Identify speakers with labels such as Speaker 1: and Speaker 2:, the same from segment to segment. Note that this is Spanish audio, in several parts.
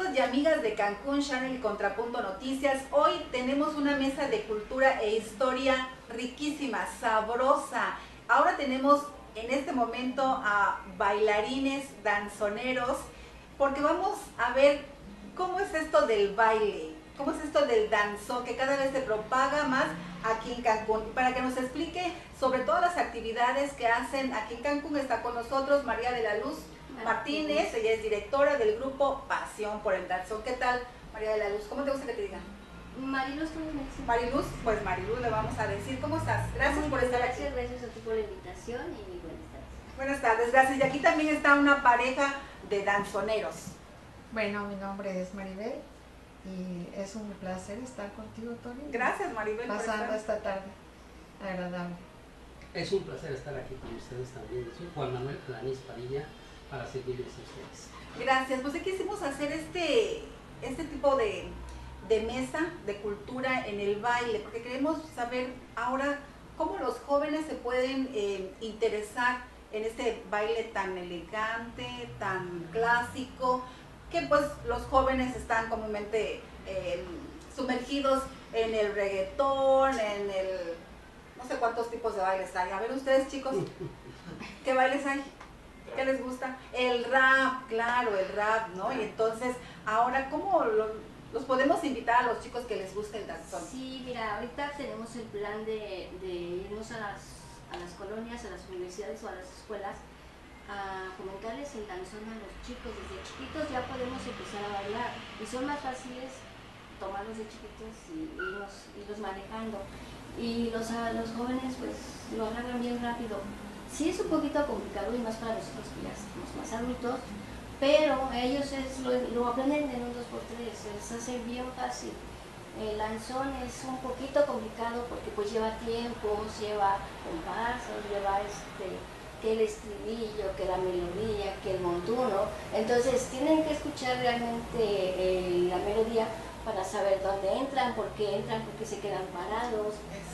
Speaker 1: y amigas de Cancún Channel y Contrapunto Noticias, hoy tenemos una mesa de cultura e historia riquísima, sabrosa. Ahora tenemos en este momento a bailarines, danzoneros, porque vamos a ver cómo es esto del baile, cómo es esto del danzón, que cada vez se propaga más aquí en Cancún. Para que nos explique sobre todas las actividades que hacen aquí en Cancún, está con nosotros María de la Luz Martínez. Ella es directora del grupo Pasión por el Danzón. ¿Qué tal, María de la Luz? ¿Cómo te gusta que te digan?
Speaker 2: Mariluz, ¿cómo me dices?
Speaker 1: Mariluz, pues Mariluz le vamos a decir. ¿Cómo estás? Gracias por estar aquí.
Speaker 2: Gracias a ti por la invitación y buenas tardes.
Speaker 1: Buenas tardes, gracias. Y aquí también está una pareja de danzoneros.
Speaker 3: Bueno, mi nombre es Maribel y es un placer estar contigo, Tony.
Speaker 1: Gracias, Maribel.
Speaker 3: Pasando esta tarde agradable.
Speaker 4: Es un placer estar aquí con ustedes también. Soy Juan Manuel Planís Padilla, para servirles a ustedes.
Speaker 1: Gracias. Pues quisimos hacer este tipo de mesa de cultura en el baile, porque queremos saber ahora cómo los jóvenes se pueden interesar en este baile tan elegante, tan clásico, que pues los jóvenes están comúnmente sumergidos en el reggaetón, en el... no sé cuántos tipos de bailes hay. A ver ustedes, chicos, ¿qué bailes hay? ¿Qué les gusta? El rap, claro, el rap, ¿no? Y entonces, ahora, ¿cómo los podemos invitar a los chicos que les guste el danzón?
Speaker 2: Sí, mira, ahorita tenemos el plan de irnos a las colonias, a las universidades o a las escuelas a fomentarles el danzón a los chicos. Desde chiquitos ya podemos empezar a bailar y son más fáciles tomarlos de chiquitos y irlos manejando. Y los jóvenes pues lo agarran bien rápido. Sí es un poquito complicado y más para nosotros que ya somos más adultos, pero ellos lo aprenden en un 2x3, se les hace bien fácil. El danzón es un poquito complicado porque pues lleva tiempos, lleva compasos, lleva que el estribillo, que la melodía, que el montuno. Entonces tienen que escuchar realmente la melodía para saber dónde entran, por qué se quedan parados.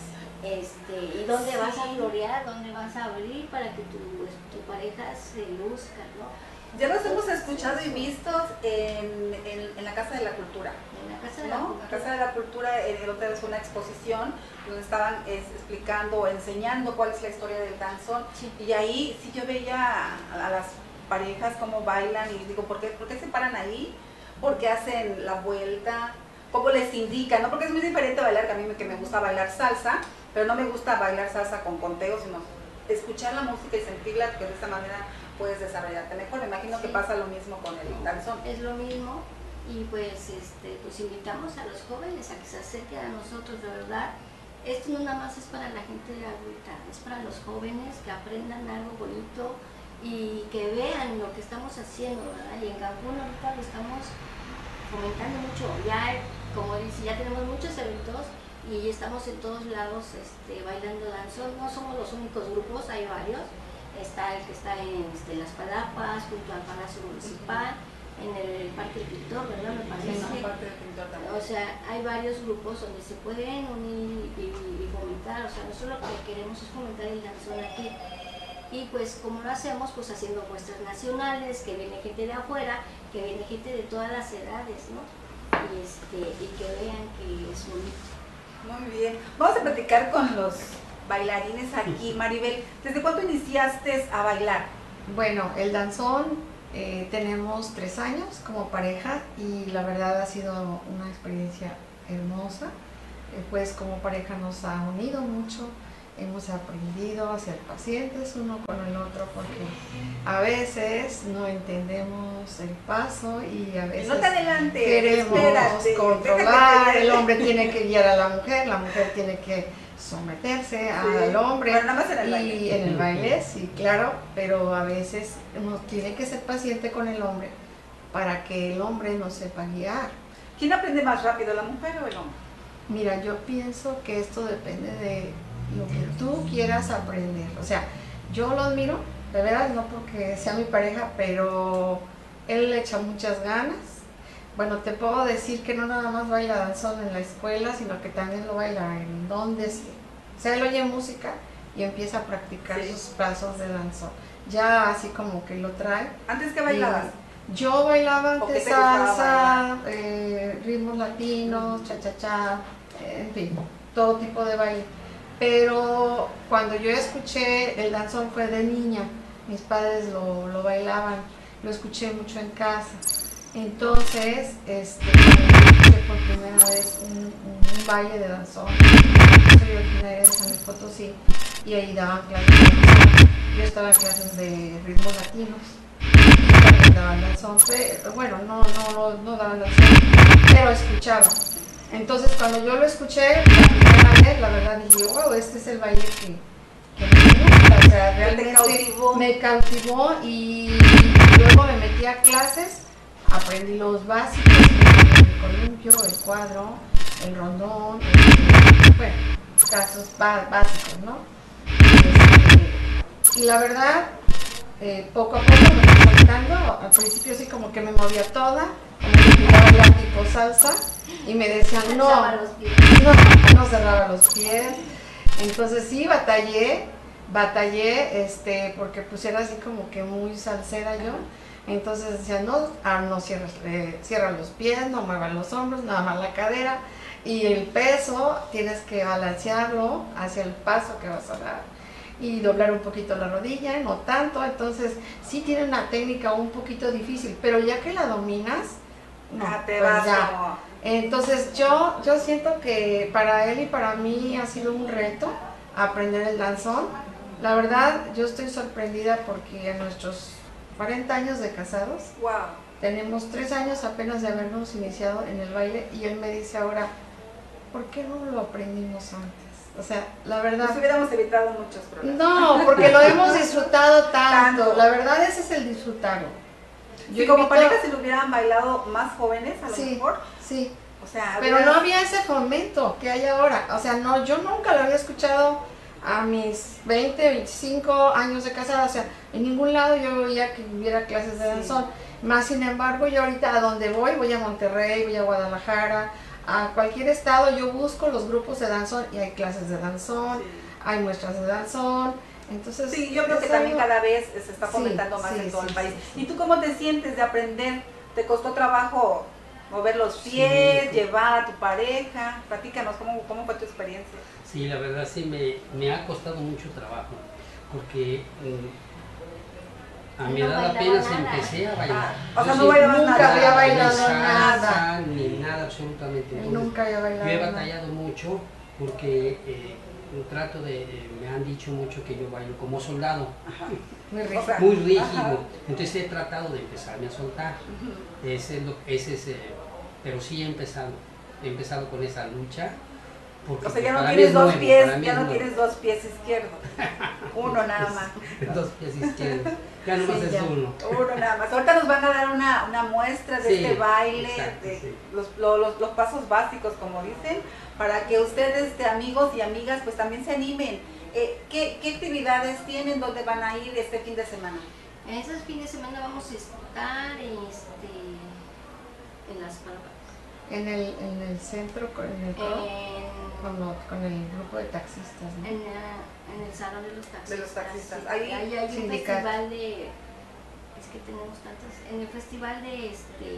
Speaker 2: Y dónde vas a florear, dónde vas a abrir para que tu pareja se luzca, ¿no?
Speaker 1: Ya los hemos escuchado y vistos en la Casa de la Cultura.
Speaker 2: En la Casa de
Speaker 1: ¿no?
Speaker 2: la Cultura.
Speaker 1: La Casa de la Cultura, el otra vez una exposición donde estaban explicando, enseñando cuál es la historia del danzón.
Speaker 2: Sí.
Speaker 1: Y ahí sí yo veía a las parejas cómo bailan y digo, ¿por qué se paran ahí? ¿Por qué hacen la vuelta? ¿Cómo les indican? ¿No? Porque es muy diferente bailar, que a mí me gusta bailar salsa, pero no me gusta bailar salsa con conteo, sino escuchar la música y sentirla, porque de esta manera puedes desarrollarte mejor. Me imagino que pasa lo mismo con el danzón.
Speaker 2: Es lo mismo y pues invitamos a los jóvenes a que se acerquen a nosotros, de verdad. Esto no nada más es para la gente adulta, es para los jóvenes que aprendan algo bonito y que vean lo que estamos haciendo, ¿verdad? Y en Cancún ahorita lo estamos fomentando mucho. Ya, como dice, ya tenemos muchos eventos y estamos en todos lados bailando danzón. No somos los únicos grupos, hay varios. Está el que está en Las Palapas, junto al Palacio Municipal, en el Parque del Pintor, ¿verdad? Me parece.
Speaker 1: Sí, Parque del Pintor también.
Speaker 2: O sea, hay varios grupos donde se pueden unir y fomentar. O sea, nosotros lo que queremos es fomentar el danzón aquí. Y pues como lo hacemos, pues haciendo muestras nacionales, que viene gente de afuera, que viene gente de todas las edades, ¿no? Y que vean que es bonito.
Speaker 1: Muy bien. Vamos a platicar con los bailarines aquí. Maribel, ¿desde cuándo iniciaste a bailar?
Speaker 3: Bueno, el danzón tenemos 3 años como pareja y la verdad ha sido una experiencia hermosa. Pues como pareja nos ha unido mucho. Hemos aprendido a ser pacientes uno con el otro porque a veces no entendemos el paso y a veces
Speaker 1: no te adelantes,
Speaker 3: queremos controlar, el hombre tiene que guiar a la mujer tiene que someterse al hombre.
Speaker 1: Pero nada más en el baile.
Speaker 3: Y en el baile, sí, claro, pero a veces uno tiene que ser paciente con el hombre para que el hombre nos sepa guiar.
Speaker 1: ¿Quién aprende más rápido, la mujer o el hombre?
Speaker 3: Mira, yo pienso que esto depende de lo que tú quieras aprender. O sea, yo lo admiro, de verdad, no porque sea mi pareja, pero él le echa muchas ganas. Bueno, te puedo decir que no nada más baila danzón en la escuela, sino que también lo baila en donde sea. O sea, él oye música y empieza a practicar sus pasos de danzón. Ya así como que lo trae.
Speaker 1: ¿Antes que bailabas?
Speaker 3: Yo bailaba
Speaker 1: ¿O qué
Speaker 3: antes
Speaker 1: te gustaba
Speaker 3: salsa, ritmos latinos, cha-cha-cha, en fin, todo tipo de baile. Pero cuando yo escuché el danzón fue de niña, mis padres lo bailaban, lo escuché mucho en casa. Entonces, escuché por primera vez un baile de danzón. Soy originaria de San Luis Potosí y ahí daban clases de danzón. Yo estaba en clases de ritmos latinos. También daban danzón, pero bueno, no daban danzón, pero escuchaba. Entonces cuando yo lo escuché la primera vez, la verdad dije, wow, este es el baile que me gusta, o sea, realmente me cautivó y luego me metí a clases, aprendí los básicos, el columpio, el cuadro, el rondón, bueno, casos básicos, ¿no? Y la verdad, poco a poco me fui soltando. Al principio sí como que me movía toda, como que quería bailar tipo salsa y me decían no cerraba los pies. Entonces sí batallé, porque pues era así como que muy salsera yo. Entonces decían no cierra los pies, no muevas los hombros, nada más la cadera y el peso tienes que balancearlo hacia el paso que vas a dar. Y doblar un poquito la rodilla, no tanto, entonces sí tiene una técnica un poquito difícil, pero ya que la dominas,
Speaker 1: te
Speaker 3: pues
Speaker 1: vas
Speaker 3: ya.
Speaker 1: como...
Speaker 3: Entonces yo siento que para él y para mí ha sido un reto aprender el danzón. La verdad, yo estoy sorprendida porque a nuestros 40 años de casados,
Speaker 1: wow,
Speaker 3: tenemos 3 años apenas de habernos iniciado en el baile y él me dice ahora, ¿por qué no lo aprendimos antes? O sea, la verdad...
Speaker 1: Nos hubiéramos evitado muchos problemas.
Speaker 3: No, porque lo hemos disfrutado tanto. La verdad, ese es el disfrutarlo.
Speaker 1: Y como pareja, si lo hubieran bailado más jóvenes, a lo mejor.
Speaker 3: Sí.
Speaker 1: O sea,
Speaker 3: pero no había ese fomento que hay ahora. O sea, no, yo nunca lo había escuchado a mis 20, 25 años de casada. O sea, en ningún lado yo veía que hubiera clases de danzón. Más sin embargo, yo ahorita a donde voy a Monterrey, voy a Guadalajara, a cualquier estado, yo busco los grupos de danzón y hay clases de danzón, hay muestras de danzón. Entonces,
Speaker 1: sí, yo creo que también cada vez se está fomentando más en todo el país. ¿Y tú cómo te sientes de aprender? ¿Te costó trabajo mover los pies, llevar a tu pareja? Platícanos, ¿cómo fue tu experiencia?
Speaker 4: Sí, la verdad sí me ha costado mucho trabajo, porque a mi edad apenas empecé a bailar.
Speaker 1: O sea, no bailabas nada.
Speaker 3: Nunca había bailado
Speaker 4: nada. Ni nada, absolutamente.
Speaker 3: Nunca había bailado.
Speaker 4: Yo he batallado mucho porque me han dicho mucho que yo bailo como soldado.
Speaker 3: Muy rígido.
Speaker 4: Muy rígido. Entonces he tratado de empezarme a soltar. Pero sí he empezado con esa lucha.
Speaker 1: O sea, ya no tienes dos pies, ya no tienes dos pies izquierdos. Uno nada más.
Speaker 4: Dos pies izquierdos. Ya no más es uno.
Speaker 1: Uno nada más. Ahorita nos van a dar una muestra de este baile, exacto, de los pasos básicos, como dicen, para que ustedes, amigos y amigas, pues también se animen. ¿Qué actividades tienen? ¿Dónde van a ir este fin de semana?
Speaker 2: Este fin de semana vamos a estar en las palapas.
Speaker 3: En el centro, con el grupo de taxistas, ¿no?
Speaker 2: En el salón de los taxistas.
Speaker 1: De los taxistas.
Speaker 2: Sí, ahí hay un festival de... Es que tenemos tantos... En el festival de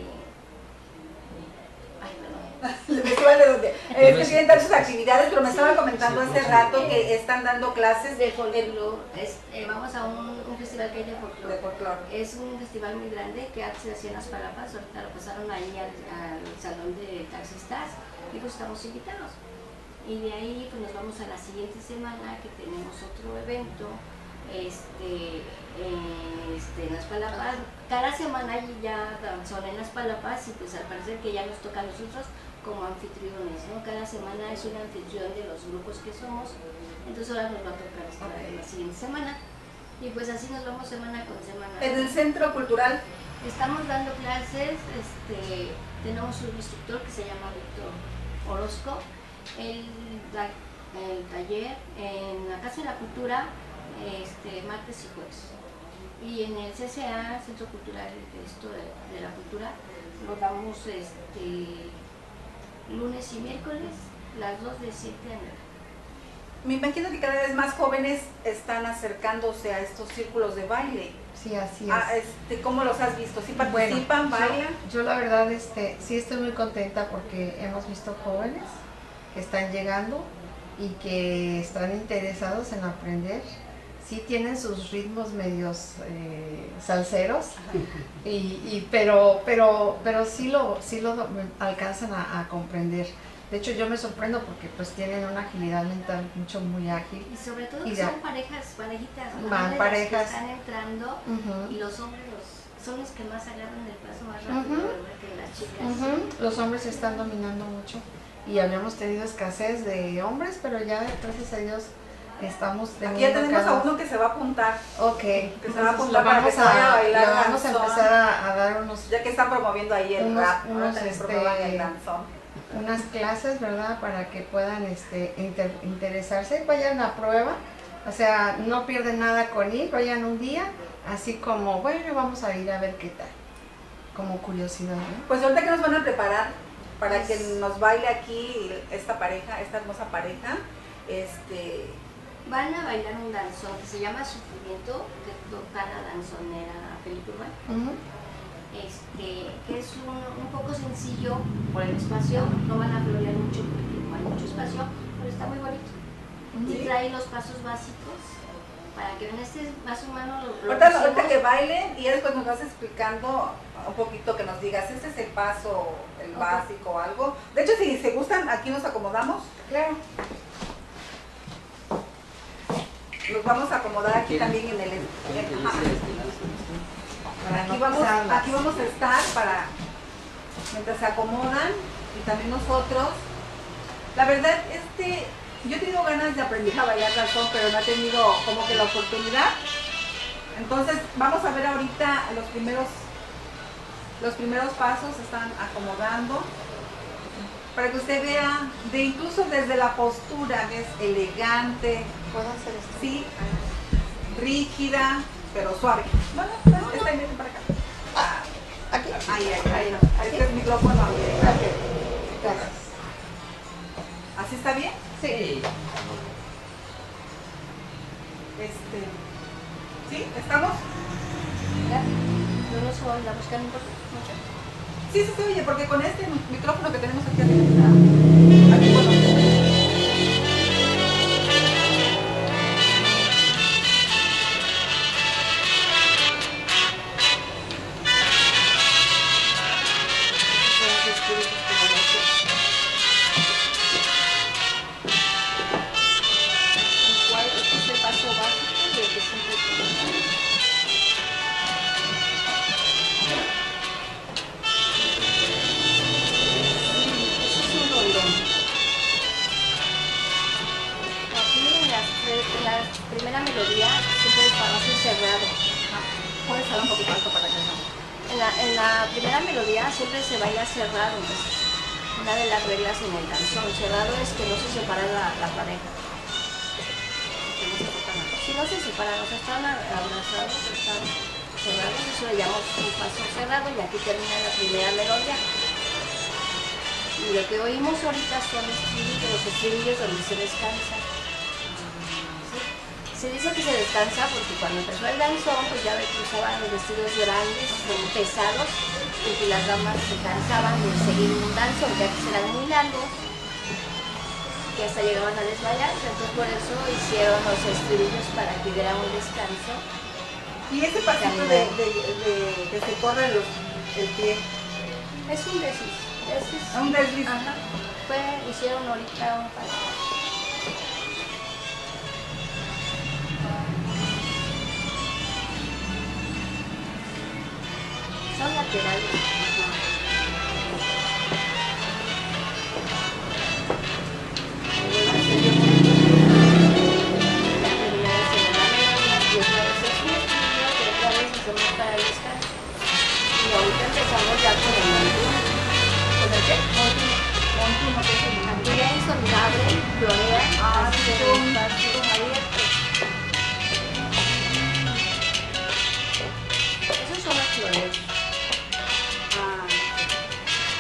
Speaker 2: Ay, perdón.
Speaker 1: El festival de donde... Es que tienen tantas actividades, pero me estaban comentando hace rato que están dando clases
Speaker 2: de folclore. Vamos a un festival que hay de folclore. Es un festival muy grande que antes se hacía en las Palapas, ahorita lo pasaron ahí al salón de taxistas y pues estamos invitados. Y de ahí pues nos vamos a la siguiente semana que tenemos otro evento en las Palapas. Cada semana hay ya danzón en las Palapas y pues al parecer que ya nos toca a nosotros como anfitriones, ¿no? Cada semana es un anfitrión de los grupos que somos, entonces ahora nos va a tocar la siguiente semana y pues así nos vamos semana con semana.
Speaker 1: ¿En el Centro Cultural?
Speaker 2: Estamos dando clases, tenemos un instructor que se llama Víctor Orozco, él da el taller en la Casa de la Cultura martes y jueves. Y en el CCA, Centro Cultural de la Cultura, lo damos lunes y miércoles, las 2 de 7 a 9.
Speaker 1: me imagino que cada vez más jóvenes están acercándose a estos círculos de baile.
Speaker 3: Sí, así es.
Speaker 1: ¿Cómo los has visto? ¿Sí participan, bailan?
Speaker 3: Yo la verdad sí estoy muy contenta porque hemos visto jóvenes que están llegando y que están interesados en aprender. Sí tienen sus ritmos medios salseros, pero sí lo alcanzan a comprender. De hecho, yo me sorprendo porque pues tienen una agilidad mental muy ágil.
Speaker 2: Y sobre todo que son parejitas, ¿no?
Speaker 3: Van parejas.
Speaker 2: Que están entrando y los hombres son los que más agarran el paso más rápido, ¿verdad? Que las chicas.
Speaker 3: Los hombres se están dominando mucho y habíamos tenido escasez de hombres, pero ya gracias a Dios estamos
Speaker 1: teniendo. Aquí ya tenemos a uno que se va a apuntar.
Speaker 3: Ok.
Speaker 1: Que se va a apuntar para que se vaya a bailar.
Speaker 3: Vamos a empezar a dar unos...
Speaker 1: Ya que está promoviendo ahí el rap, el danzón.
Speaker 3: Unas clases, ¿verdad? Para que puedan interesarse, vayan a prueba, o sea, no pierden nada con ir, vayan un día, así como, bueno, vamos a ir a ver qué tal, como curiosidad, ¿no?
Speaker 1: Pues ahorita que nos van a preparar para que nos baile aquí esta pareja, esta hermosa pareja,
Speaker 2: van a bailar un danzón que se llama Sufrimiento, que toca la danzonera Felipe Urbán. Que es un poco sencillo por el espacio, no van a florear mucho porque no hay mucho espacio, pero está muy bonito. Y trae los pasos básicos para que vean más o menos
Speaker 1: ahorita que bailen y después nos vas explicando un poquito, que nos digas, este es el paso, el básico o algo. De hecho, si se gustan, aquí nos acomodamos.
Speaker 3: Claro.
Speaker 1: Nos vamos a acomodar aquí también en el... Aquí vamos a estar mientras se acomodan y también nosotros. La verdad, yo he tenido ganas de aprender a bailar danzón, pero no he tenido como que la oportunidad. Entonces vamos a ver ahorita los primeros pasos, se están acomodando para que usted vea, incluso desde la postura, que es elegante.
Speaker 3: ¿Puedo hacer esto?
Speaker 1: Sí, rígida, pero suave. Bueno, está bien para acá.
Speaker 3: ¿Aquí?
Speaker 1: Ahí. Ahí es el micrófono.
Speaker 3: Gracias.
Speaker 1: ¿Así está bien?
Speaker 4: Sí.
Speaker 1: ¿Sí? ¿Estamos?
Speaker 2: ¿Ya? Yo no subo la buscar un poco, mucho.
Speaker 1: Sí, se oye, porque con este micrófono que tenemos aquí arriba. Aquí bueno.
Speaker 2: Primera melodía siempre es paso cerrado.
Speaker 1: Puedes hablar un poquito alto para que no.
Speaker 2: En la primera melodía siempre se baila cerrado. Una de las reglas en el danzón cerrado es que no se separa la pareja. Si no se separan, o sea, están abrazados, están cerrados, eso le llamamos un paso cerrado y aquí termina la primera melodía. Y lo que oímos ahorita son los estribillos donde se descansa. Se dice que se descansa porque cuando empezó el danzón, pues ya ves que usaban los vestidos grandes, muy pesados, y que las damas se cansaban de seguir un danzón, ya que eran muy largos, que hasta llegaban a desmayarse. Entonces por eso hicieron los estribillos para que hubiera un descanso.
Speaker 1: Y ese pasito de que se corre el pie.
Speaker 2: Es un desliz.
Speaker 1: Un desliz.
Speaker 2: Ajá. Hicieron ahorita un paso. Son laterales. Y ahorita empezamos ya con el montuno. ¿Con el qué? Montuno, que es el también soldable, florea, hace un paso abierto. Esos son los floreos.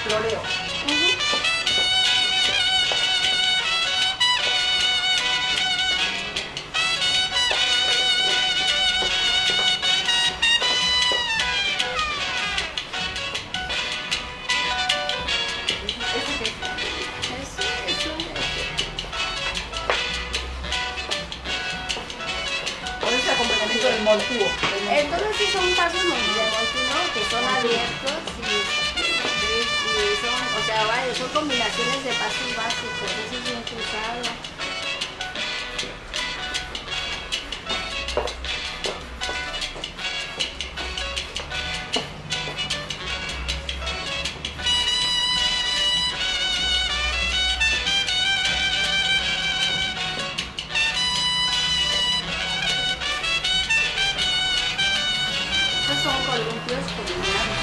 Speaker 1: Floreo. Moltúo.
Speaker 2: Entonces son pasos de Moltúo que son abiertos y son, o sea, vaya, son combinaciones de pasos básicos, eso es bien cruzado. Estos son columpios combinados.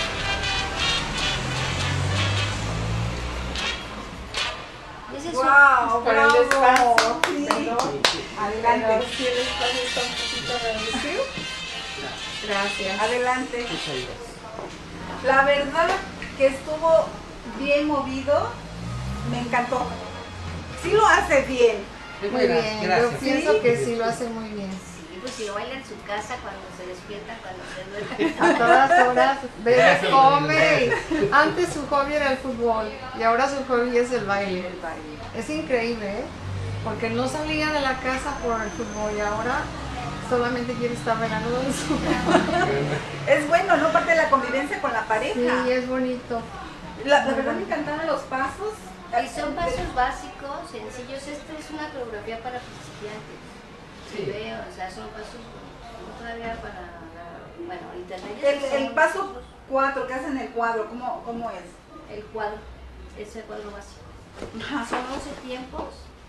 Speaker 2: Ese es
Speaker 1: ¡Wow!
Speaker 3: Pero el
Speaker 1: ¡Bravo!
Speaker 3: espacio,
Speaker 1: Sí.
Speaker 3: perdón,
Speaker 1: Adelante.
Speaker 3: pero sí el espacio está un poquito reducido. Gracias.
Speaker 1: Adelante.
Speaker 4: Muchas gracias.
Speaker 1: La verdad que estuvo bien movido, me encantó. Sí lo hace bien.
Speaker 3: Muy bien, yo
Speaker 4: Gracias.
Speaker 3: pienso que sí lo hace muy bien.
Speaker 2: Sí, pues si lo baila en su casa, cuando se despierta, cuando se duerme.
Speaker 3: A todas horas, bebe,
Speaker 4: Gracias,
Speaker 3: come. Antes su hobby era el fútbol y ahora su hobby es el baile.
Speaker 1: El baile.
Speaker 3: Es increíble, ¿eh? Porque no salía de la casa por el fútbol y ahora solamente quiere estar bailando en su casa.
Speaker 1: Es bueno, ¿no? Parte de la convivencia con la pareja.
Speaker 3: Sí, es bonito.
Speaker 1: La verdad me encantaron los pasos.
Speaker 2: Y son pasos básicos, sencillos. Esta es una coreografía para principiantes. Sí,
Speaker 4: Sí.
Speaker 2: veo, o sea, son pasos todavía para bueno, internet.
Speaker 1: El paso 4 que hacen el cuadro, ¿cómo es?
Speaker 2: El cuadro, es el cuadro básico.
Speaker 1: Ajá.
Speaker 2: Son 11 tiempos.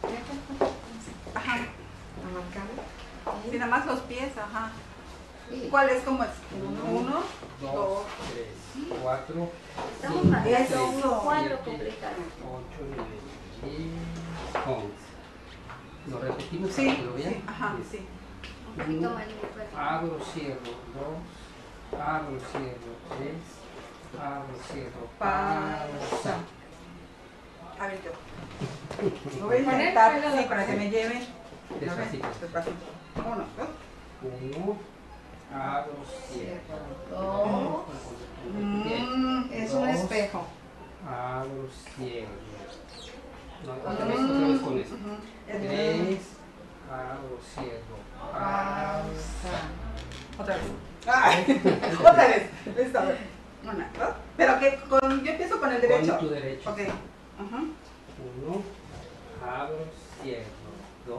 Speaker 1: Ajá.
Speaker 3: A marcar.
Speaker 1: Sí, nada más los pies, ajá.
Speaker 3: Sí.
Speaker 1: ¿Cuál es? ¿Cómo es? 1,
Speaker 4: 2,
Speaker 1: 2,
Speaker 4: 3, 4,
Speaker 2: Estamos
Speaker 4: 5,
Speaker 2: marcando
Speaker 1: 6,
Speaker 2: un cuadro
Speaker 4: 7,
Speaker 2: completamente.
Speaker 4: 8, 9, 10, 11. ¿Lo repetimos
Speaker 1: sí,
Speaker 4: para que lo vean?
Speaker 1: sí, ajá, sí.
Speaker 2: Un poquito más lento.
Speaker 4: Abro, cierro, 2, abro, cierro, 3, abro, cierro, pausa.
Speaker 1: A ver, yo. Lo voy a intentar, sí, para que me lleven.
Speaker 4: Despacito.
Speaker 1: Despacito. 1, 2.
Speaker 4: 1, abro, cierro.
Speaker 3: Dos.
Speaker 4: Bien.
Speaker 3: Es un espejo.
Speaker 4: Abro, cierro. No, otra vez con eso. 3, abro, cierro, pausa.
Speaker 1: Otra vez. Ay, otra vez. Listo, a ver. 1, 2. Pero que yo empiezo con el derecho.
Speaker 4: Con tu derecho.
Speaker 1: Ok. Ajá.
Speaker 4: 1, abro, cierro. 2,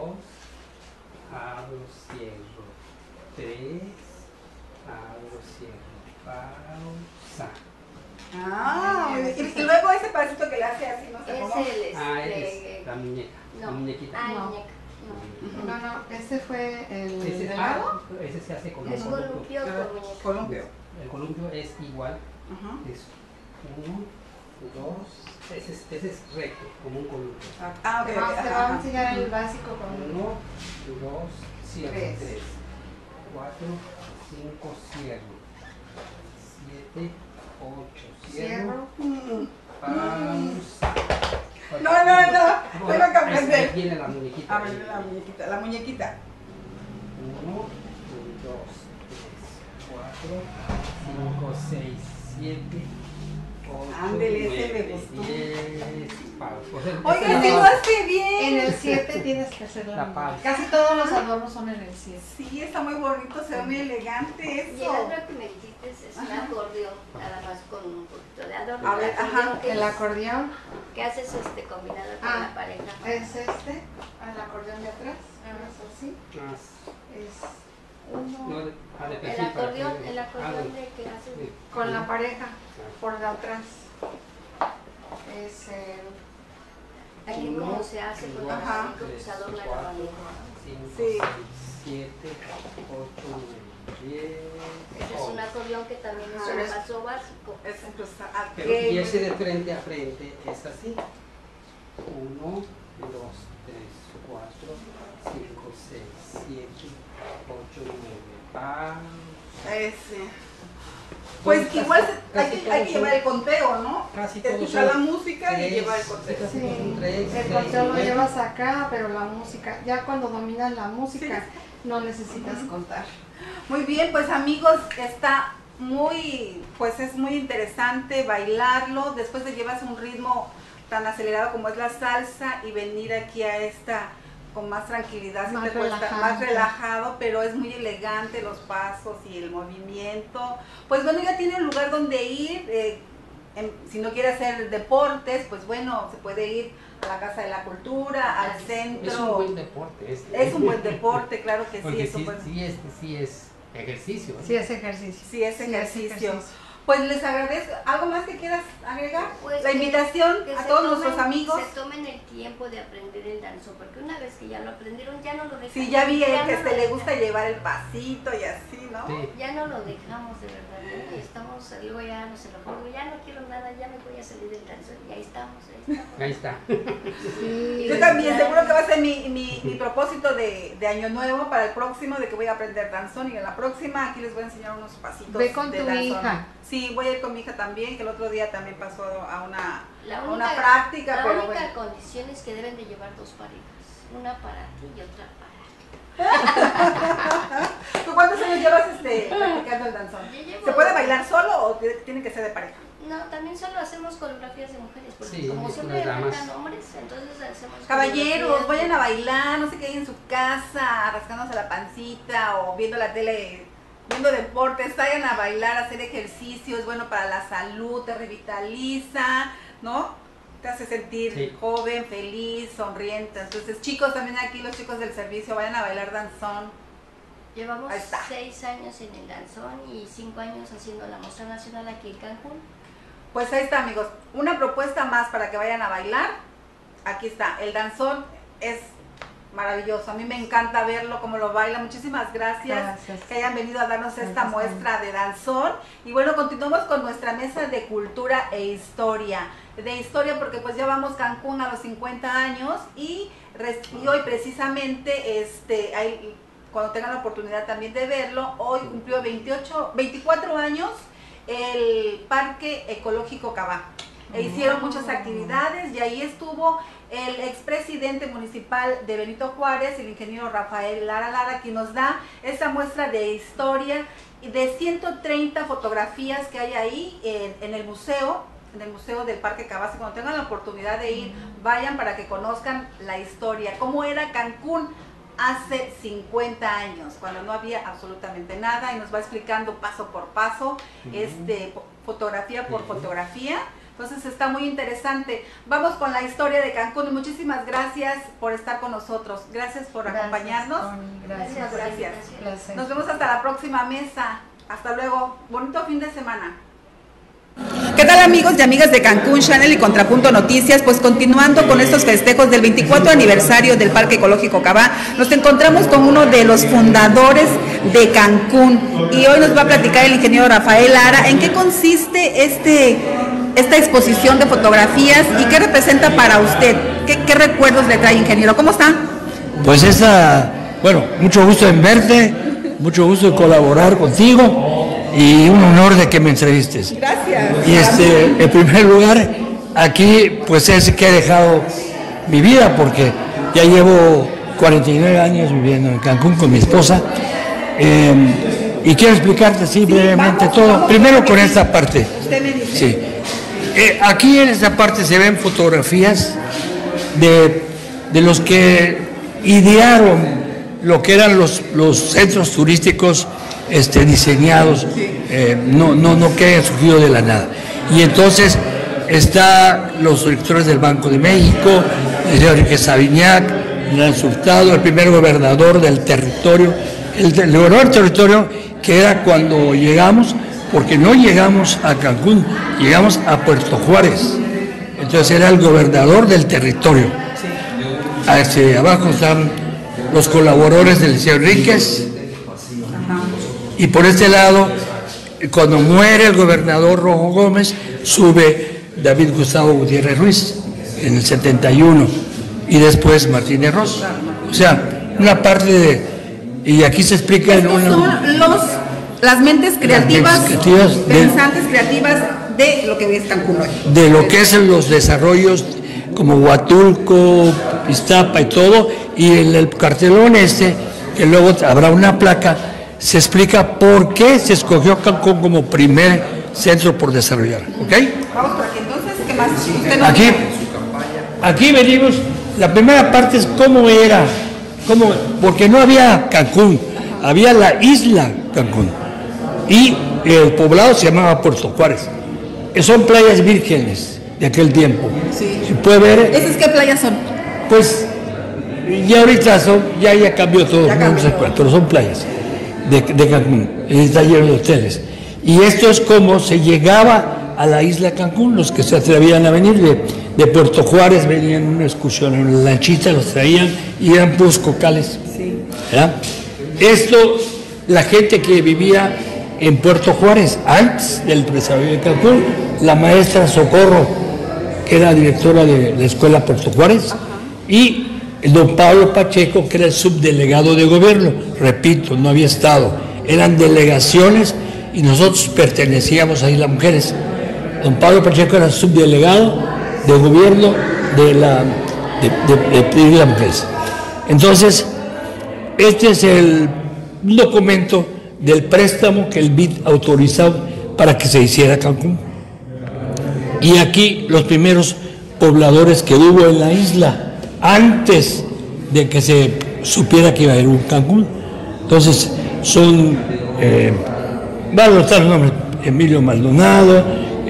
Speaker 4: abro, cierro. 3, abro, cierro. Pausa.
Speaker 1: Ah, muy bien. Y luego ese pasito que le hace así, no sé
Speaker 2: Es
Speaker 1: cómo.
Speaker 2: el
Speaker 4: Ah, es la muñeca.
Speaker 2: no.
Speaker 4: La muñequita.
Speaker 2: Ah,
Speaker 3: No.
Speaker 2: muñeca. No.
Speaker 3: No, no, este fue el
Speaker 4: Ese,
Speaker 3: helado.
Speaker 4: ese se hace con
Speaker 2: Es
Speaker 4: un columpio.
Speaker 2: columpio con muñeca.
Speaker 1: Columpio.
Speaker 4: El columpio es igual.
Speaker 1: Ajá.
Speaker 4: Es 1, 2. Ese es recto, como un columpio.
Speaker 1: Ah, ok.
Speaker 3: Te va a
Speaker 1: Ajá.
Speaker 3: enseñar el básico con
Speaker 4: 1, 2, cierro,
Speaker 3: Tres.
Speaker 4: 3, 4, 5, cierro, 7, 8, cierro,
Speaker 3: cierro.
Speaker 4: pausa.
Speaker 1: No, tengo que aprender.
Speaker 4: Ahí viene la muñequita.
Speaker 1: A ver, la muñequita, la muñequita.
Speaker 4: 1, 2, 3, 4, 5, 6, 7, 8,
Speaker 1: Ándele, ese
Speaker 4: 9,
Speaker 1: me gustó.
Speaker 4: 10, pausa. O sea,
Speaker 1: Oiga,
Speaker 4: ese
Speaker 1: si
Speaker 4: no-
Speaker 1: lo hace bien.
Speaker 3: En el 7 tienes que hacer
Speaker 4: La
Speaker 3: la
Speaker 4: pausa.
Speaker 3: muñeca. Casi todos los adornos son en el 7.
Speaker 1: Sí, está muy bonito, se ve muy elegante
Speaker 2: Y el
Speaker 1: eso.
Speaker 2: otro que me dijiste es un acordeón, nada más con un poquito de adorno.
Speaker 1: A ver,
Speaker 2: El acordeón
Speaker 1: ajá.
Speaker 2: que
Speaker 3: El
Speaker 2: es-
Speaker 3: acordeón
Speaker 2: que haces combinado con
Speaker 3: Ah,
Speaker 2: la pareja.
Speaker 3: es este. El acordeón de atrás. Agarras así.
Speaker 4: Más.
Speaker 3: Es
Speaker 4: No,
Speaker 3: uno
Speaker 4: de
Speaker 2: El
Speaker 4: perfil para
Speaker 2: acordeón,
Speaker 4: que-
Speaker 2: el acordeón
Speaker 4: bueno.
Speaker 2: de que haces.
Speaker 4: Sí.
Speaker 3: con la pareja por de atrás. Es
Speaker 2: Aquí como se hace con
Speaker 1: Ajá.
Speaker 2: los cinco que se adorna el abanico.
Speaker 4: 5,
Speaker 1: Sí.
Speaker 4: 6, 7, 8, 9, 10.
Speaker 2: Ese es un acordeón que también es
Speaker 1: Ajá.
Speaker 2: un paso básico.
Speaker 1: Es pues,
Speaker 4: Pero, y ese de frente a frente es así. 1, 2, 3, 4, 5, 6, 7, 8, 9. Pausa.
Speaker 1: Ese. Pues
Speaker 4: Casi-
Speaker 1: igual
Speaker 4: casi
Speaker 1: hay que
Speaker 4: todos
Speaker 1: llevar
Speaker 4: son-
Speaker 1: el conteo, ¿no?
Speaker 4: Casi todos
Speaker 1: Escuchar
Speaker 4: son
Speaker 1: la música y
Speaker 4: tres,
Speaker 1: llevar el conteo.
Speaker 4: casi
Speaker 3: Sí,
Speaker 4: todos son 3,
Speaker 3: el
Speaker 4: 6,
Speaker 3: conteo lo
Speaker 4: 9.
Speaker 3: llevas acá, pero la música, ya cuando dominas la música, no necesitas contar.
Speaker 1: Muy bien, pues amigos, está pues es muy interesante bailarlo, después de llevas un ritmo tan acelerado como es la salsa y venir aquí a esta con más tranquilidad,
Speaker 3: Más
Speaker 1: sí te cuesta,
Speaker 3: relajado.
Speaker 1: más relajado, pero es muy elegante los pasos y el movimiento. Pues bueno, ya tiene un lugar donde ir, si no quiere hacer deportes, pues bueno, se puede ir a la Casa de la Cultura, al centro.
Speaker 4: Es un buen deporte este.
Speaker 1: Es un buen deporte, claro que sí.
Speaker 4: Porque
Speaker 1: Es un buen...
Speaker 4: sí es ejercicio. ¿Eh?
Speaker 3: Sí, es ejercicio.
Speaker 1: Sí, es ejercicio. Pues les agradezco. ¿Algo más que quieras agregar?
Speaker 2: Pues
Speaker 1: la invitación
Speaker 2: que
Speaker 1: a
Speaker 2: se
Speaker 1: todos
Speaker 2: tomen-
Speaker 1: nuestros amigos.
Speaker 2: Se tomen el tiempo de aprender el danzón, porque una vez que ya lo aprendieron, ya no lo dejamos.
Speaker 1: Sí, ya vi
Speaker 2: ya
Speaker 1: que
Speaker 2: no lo
Speaker 1: le
Speaker 2: dejamos.
Speaker 1: gusta llevar el pasito y así, ¿no?
Speaker 4: Sí.
Speaker 2: Ya no lo dejamos de verdad, ¿eh? Y estamos, luego ya nos enojamos, ya no quiero nada, ya me voy a salir del danzón, y ahí estamos,
Speaker 4: Ahí está.
Speaker 3: Sí.
Speaker 1: Yo también, seguro que va a ser mi propósito de año nuevo para el próximo, de que voy a aprender danzón, y en la próxima aquí les voy a enseñar unos pasitos.
Speaker 3: Ve con
Speaker 1: de
Speaker 3: tu
Speaker 1: danzón.
Speaker 3: hija.
Speaker 1: Sí, voy a ir con mi hija también, que el otro día también pasó a una
Speaker 2: La
Speaker 1: una práctica,
Speaker 2: la
Speaker 1: pero
Speaker 2: única
Speaker 1: bueno.
Speaker 2: condición es que deben de llevar dos parejas, una para ti y otra para ti.
Speaker 1: ¿Tú cuántos años llevas practicando el danzón?
Speaker 2: Yo llevo-
Speaker 1: ¿Se puede bailar solo o tiene que ser de pareja?
Speaker 2: No, también solo hacemos coreografías de mujeres, porque
Speaker 4: Sí,
Speaker 2: como
Speaker 4: las
Speaker 2: siempre
Speaker 4: damas.
Speaker 2: faltan hombres, entonces hacemos
Speaker 1: Caballeros,
Speaker 2: coreografías
Speaker 1: vayan
Speaker 2: de-
Speaker 1: a bailar, no se queden en su casa rascándose la pancita o viendo la tele, viendo deportes, vayan a bailar, a hacer ejercicio, es bueno para la salud, te revitaliza, ¿no? Te hace sentir
Speaker 4: Sí.
Speaker 1: joven, feliz, sonriente. Entonces, chicos, también aquí los chicos del servicio, vayan a bailar danzón.
Speaker 2: Llevamos
Speaker 1: Ahí está.
Speaker 2: 6 años en el danzón y 5 años haciendo la muestra nacional aquí en Cancún.
Speaker 1: Pues ahí está, amigos, una propuesta más para que vayan a bailar. Aquí está, el danzón es maravilloso, a mí me encanta verlo, cómo lo baila. Muchísimas gracias que hayan venido a darnos esta
Speaker 3: Gracias,
Speaker 1: muestra de danzón. Y bueno, continuamos con nuestra mesa de cultura e historia. De historia porque pues ya vamos Cancún a los 50 años y hoy precisamente, cuando tengan la oportunidad también de verlo, hoy cumplió 24 años el Parque Ecológico Cabá. E hicieron muchas actividades y ahí estuvo el expresidente municipal de Benito Juárez, el ingeniero Rafael Lara, quien nos da esta muestra de historia de 130 fotografías que hay ahí en el museo del Parque Cabá. Cuando tengan la oportunidad de ir, vayan para que conozcan la historia, cómo era Cancún hace 50 años, cuando no había absolutamente nada, y nos va explicando paso por paso, fotografía por fotografía. Entonces está muy interesante. Vamos con la historia de Cancún y muchísimas gracias por estar con nosotros. Gracias por acompañarnos.
Speaker 3: Tony,
Speaker 1: Muchísimas gracias.
Speaker 3: Placer.
Speaker 1: Nos vemos hasta la próxima mesa. Hasta luego. Bonito fin de semana. ¿Qué tal, amigos y amigas de Cancún Channel y Contrapunto Noticias? Pues continuando con estos festejos del 24 aniversario del Parque Ecológico Cabá, nos encontramos con uno de los fundadores de Cancún y hoy nos va a platicar el ingeniero Rafael Lara en qué consiste esta exposición de fotografías y qué representa para usted. ¿Qué recuerdos le trae, ingeniero? ¿Cómo está?
Speaker 5: Pues bueno, mucho gusto en verte, mucho gusto en colaborar contigo y un honor de que me entrevistes.
Speaker 1: Gracias.
Speaker 5: Y en primer lugar, aquí pues es que he dejado mi vida porque ya llevo 49 años viviendo en Cancún con mi esposa y quiero explicarte así brevemente
Speaker 1: vamos,
Speaker 5: todo.
Speaker 1: vamos,
Speaker 5: Primero
Speaker 1: claro
Speaker 5: con
Speaker 1: que
Speaker 5: esta parte.
Speaker 1: Usted me dice.
Speaker 5: Sí. Aquí en esta parte se ven fotografías de los que idearon lo que eran los centros turísticos diseñados, no que hayan surgido de la nada. Y entonces está los directores del Banco de México, el señor Enrique Sabiñac, el Hurtado, el primer gobernador del territorio, el gobernador del territorio que era cuando llegamos, porque no llegamos a Cancún, llegamos a Puerto Juárez. Entonces era el gobernador del territorio. Abajo están los colaboradores del señor Enríquez. Y por este lado, cuando muere el gobernador Rojo Gómez, sube David Gustavo Gutiérrez Ruiz en el 71 y después Martínez Ross. O sea, una parte y aquí se explica en
Speaker 1: Estos
Speaker 5: una...
Speaker 1: son las mentes creativas, pensantes creativas de lo que es Cancún hoy.
Speaker 5: De lo que es los desarrollos como Huatulco, Iztapa y todo, y en el cartelón que luego habrá una placa, se explica por qué se escogió Cancún como primer centro por desarrollar. ¿Ok?
Speaker 1: Vamos por aquí entonces, ¿qué más? Usted nos
Speaker 5: Aquí venimos, la primera parte es cómo era ¿Cómo? Porque no había Cancún, había la isla Cancún. Y el poblado se llamaba Puerto Juárez. Son playas vírgenes de aquel tiempo.
Speaker 1: Sí.
Speaker 5: Se puede ver.
Speaker 1: ¿Esas qué playas son?
Speaker 5: Pues ya ahorita ya cambió todo,
Speaker 1: Ya cambió.
Speaker 5: pero son playas de Cancún, está lleno de hoteles. Y esto es como se llegaba a la isla Cancún, los que se atrevían a venir de Puerto Juárez, venían en una excursión en una lanchita, los traían y eran puros cocales.
Speaker 1: Sí.
Speaker 5: ¿Verdad? Esto, la gente que vivía en Puerto Juárez, antes del desarrollo de Cancún, la maestra Socorro, que era directora de la escuela Puerto Juárez, y el don Pablo Pacheco, que era el subdelegado de gobierno. Repito, no había estado, eran delegaciones y nosotros pertenecíamos ahí las mujeres. Don Pablo Pacheco era subdelegado de gobierno de las mujeres. Entonces, este es el documento del préstamo que el BID autorizó para que se hiciera Cancún. Y aquí los primeros pobladores que hubo en la isla, antes de que se supiera que iba a haber un Cancún. Entonces, son, van a notar los nombres, Emilio Maldonado,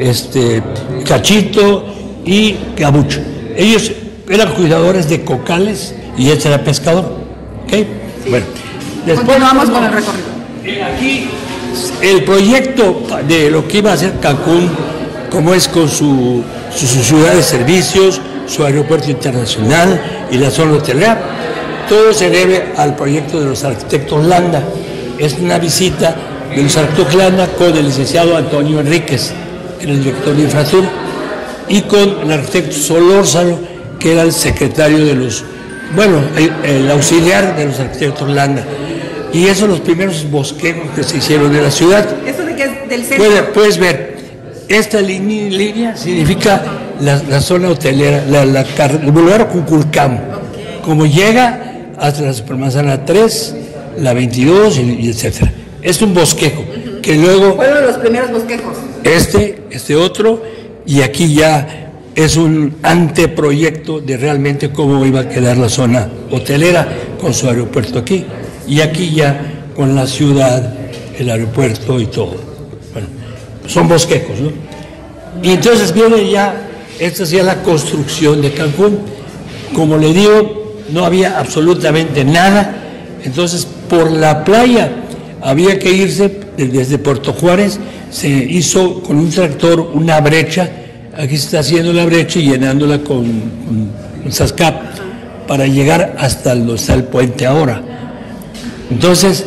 Speaker 5: Cachito y Gabucho. Ellos eran cuidadores de cocales y este era pescador. ¿Okay?
Speaker 1: Sí.
Speaker 5: Bueno, después
Speaker 1: Continuamos con el recorrido.
Speaker 5: Aquí el proyecto de lo que iba a hacer Cancún, como es con su ciudad de servicios, su aeropuerto internacional y la zona hotelera, todo se debe al proyecto de los arquitectos Landa. Es una visita de los arquitectos Landa con el licenciado Antonio Enríquez, que era el director de infraestructura, y con el arquitecto Solórzano, que era el secretario de los, bueno, el auxiliar de los arquitectos Landa. Y esos son los primeros bosquejos que se hicieron de la ciudad.
Speaker 1: ¿Eso de qué es? ¿Del centro?
Speaker 5: Puedes ver, esta línea significa la zona hotelera, el Boulevard Cuculcán.
Speaker 1: Okay.
Speaker 5: Como llega hasta la Supermanzana 3, la 22 y etcétera. Es un bosquejo que luego...
Speaker 1: Fueron los primeros bosquejos.
Speaker 5: Este otro, y aquí ya es un anteproyecto de realmente cómo iba a quedar la zona hotelera con su aeropuerto aquí. Y aquí ya con la ciudad, el aeropuerto y todo. Bueno, son bosquejos, ¿no? Y entonces viene ya, esta es ya la construcción de Cancún. Como le digo, no había absolutamente nada. Entonces, por la playa había que irse desde Puerto Juárez. Se hizo con un tractor una brecha. Aquí se está haciendo la brecha y llenándola con Sascap para llegar hasta donde está el puente ahora. Entonces,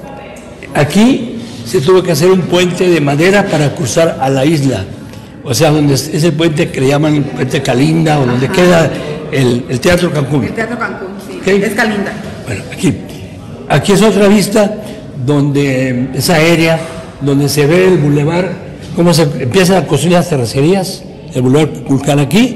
Speaker 5: aquí se tuvo que hacer un puente de madera para cruzar a la isla. O sea, donde es el puente que le llaman el puente Calinda, o donde queda el Teatro Cancún.
Speaker 1: El Teatro Cancún, sí.
Speaker 5: ¿Okay?
Speaker 1: Es Calinda.
Speaker 5: Bueno, aquí es otra vista donde es aérea, donde se ve el bulevar, cómo se empiezan a construir las terracerías, el bulevar Cuculcán aquí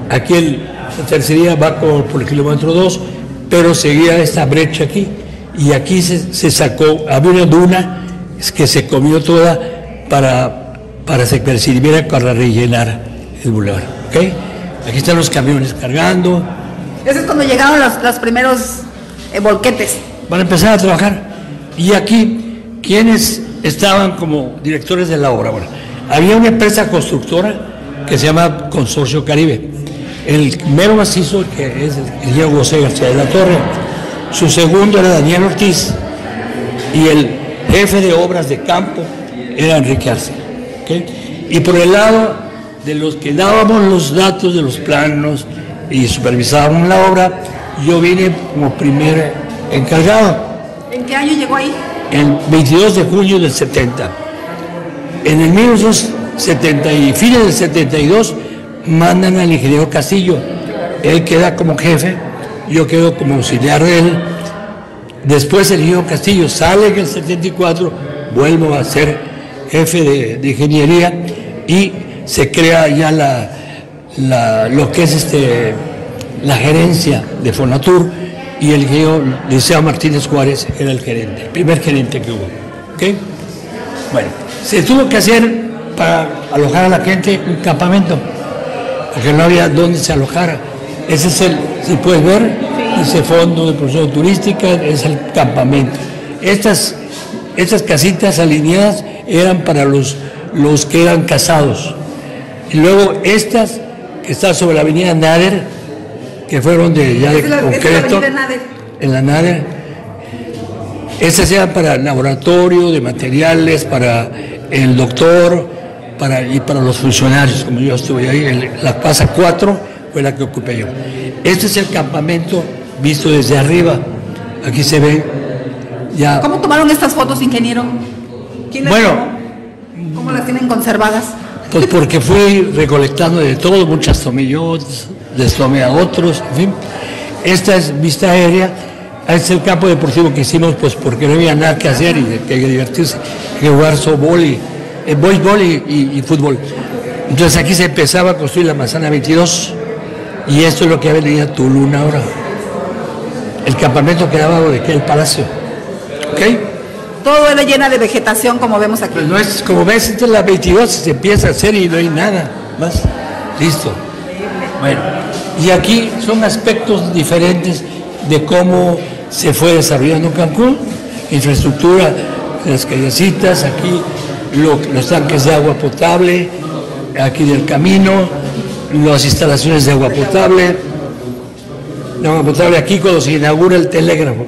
Speaker 5: la terracería va por el kilómetro 2, pero seguía esta brecha aquí, y aquí se sacó, había una duna que se comió toda para que sirviera para rellenar el bulevar. ¿Okay? Aquí están los camiones cargando.
Speaker 1: Eso es cuando llegaron los primeros volquetes.
Speaker 5: Van a empezar a trabajar. Y aquí, ¿quiénes estaban como directores de la obra? Bueno, había una empresa constructora que se llama Consorcio Caribe. El mero macizo, que es el Diego José García de la Torre. Su segundo era Daniel Ortiz. Y el jefe de obras de campo era Enrique Arce. ¿Okay? Y por el lado de los que dábamos los datos de los planos y supervisábamos la obra, yo vine como primer encargado.
Speaker 1: ¿En qué año llegó ahí?
Speaker 5: El 22 de junio del 70. En el 1970 y fines del 72 mandan al ingeniero Castillo. Él queda como jefe, yo quedo como auxiliar de él. Después el ingeniero Castillo sale en el 74, vuelvo a ser jefe de ingeniería y se crea ya lo que es la gerencia de Fonatur, y el ingeniero Liceo Martínez Juárez era el gerente, el primer gerente que hubo. ¿Okay? Bueno, se tuvo que hacer para alojar a la gente un campamento, porque no había dónde se alojara. Ese es si puedes ver, ese fondo de promoción turística es el campamento. Estas casitas alineadas eran para los que eran casados. Y luego estas que están sobre la avenida Nader, que fueron de concreto, en la Nader, estas eran para el laboratorio de materiales, para el doctor, y para los funcionarios, como yo estuve ahí. La casa 4 fue la que ocupé yo. Este es el campamento visto desde arriba. Aquí se ve ya.
Speaker 1: ¿Cómo tomaron estas fotos, ingeniero? ¿Quién las tomó? ¿Cómo las tienen conservadas?
Speaker 5: Pues porque fui recolectando de todo, muchas tomé yo, les tomé a otros, en fin. Esta es vista aérea. Este es el campo deportivo que hicimos, pues porque no había nada que hacer y que divertirse, que jugar softball béisbol y fútbol. Entonces aquí se empezaba a construir la manzana 22 y esto es lo que ha venido a Tulum ahora. El campamento quedaba de aquel palacio. ¿Ok?
Speaker 1: Todo era llena de vegetación, como vemos aquí.
Speaker 5: Pues no es, como ves, esta es la 22, se empieza a hacer y no hay nada más. Listo. Bueno, y aquí son aspectos diferentes de cómo se fue desarrollando Cancún. Infraestructura, las callecitas, aquí los tanques de agua potable, aquí del camino, las instalaciones de agua potable. Aquí cuando se inaugura el telégrafo.